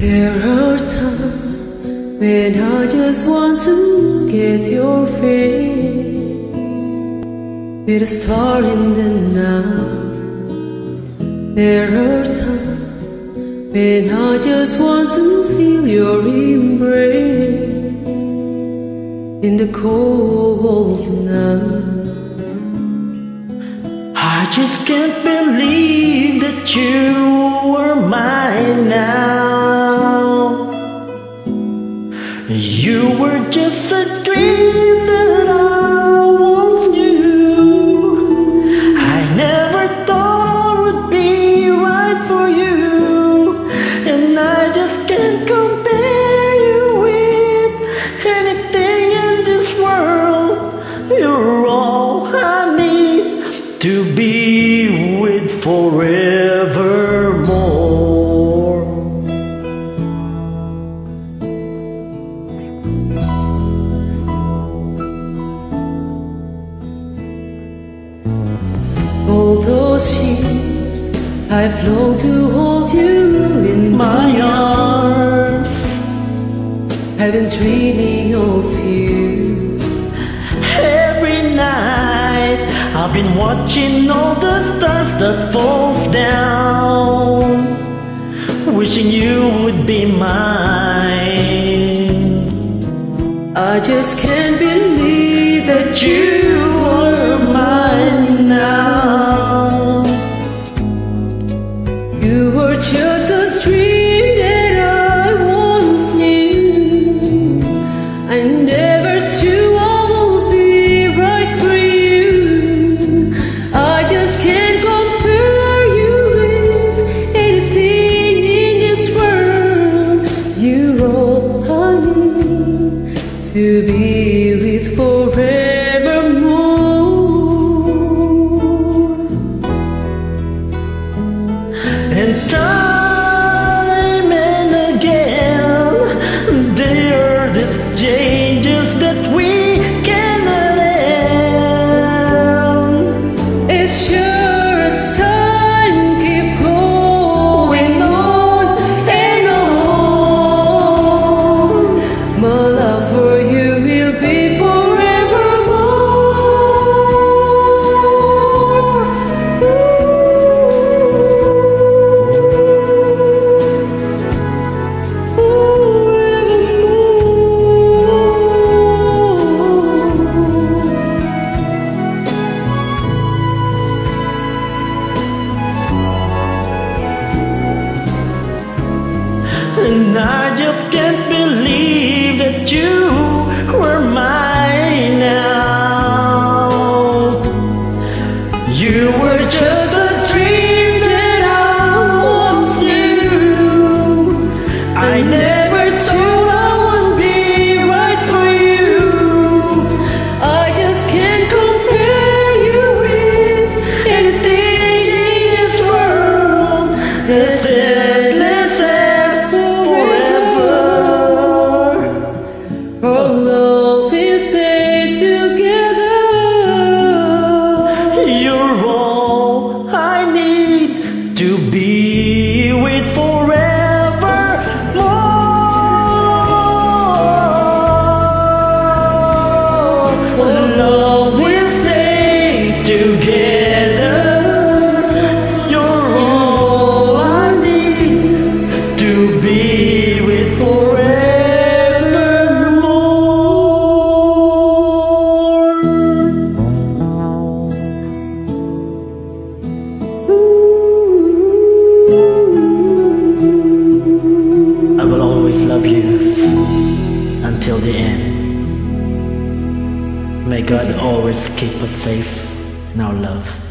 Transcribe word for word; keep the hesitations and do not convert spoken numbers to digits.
There are times when I just want to get your face, with a star in the night. There are times when I just want to feel your embrace in the cold night. I just can't believe that you were mine now. You were just a dream that I once knew. I never thought I would be right for you, and I just can't compare you with anything in this world. You're all I need to be with forevermore. All those years I've longed to hold you in my arms. I've been dreaming of you. Every night I've been watching all the stars that falls down, wishing you would be mine. I just can't believe that you were mine now. You were just a dream that I once knew. I never knew I will be right for you. I just can't compare you with anything in this world. You're all I need to be with forevermore. And time and again, there are these changes that we cannot end. As sure as time keep going on and on, my love for you will be And I just can't believe that you were mine now. You were just a dream that I once knew. I never thought I would be right for you. I just can't compare you with anything in this world. That's endless as forever. Our love is stayed together. You're all I need to be with forevermore. Our love will stay together. You're all I need to be with forevermore. I will always love you until the end. May God always keep us safe in our love.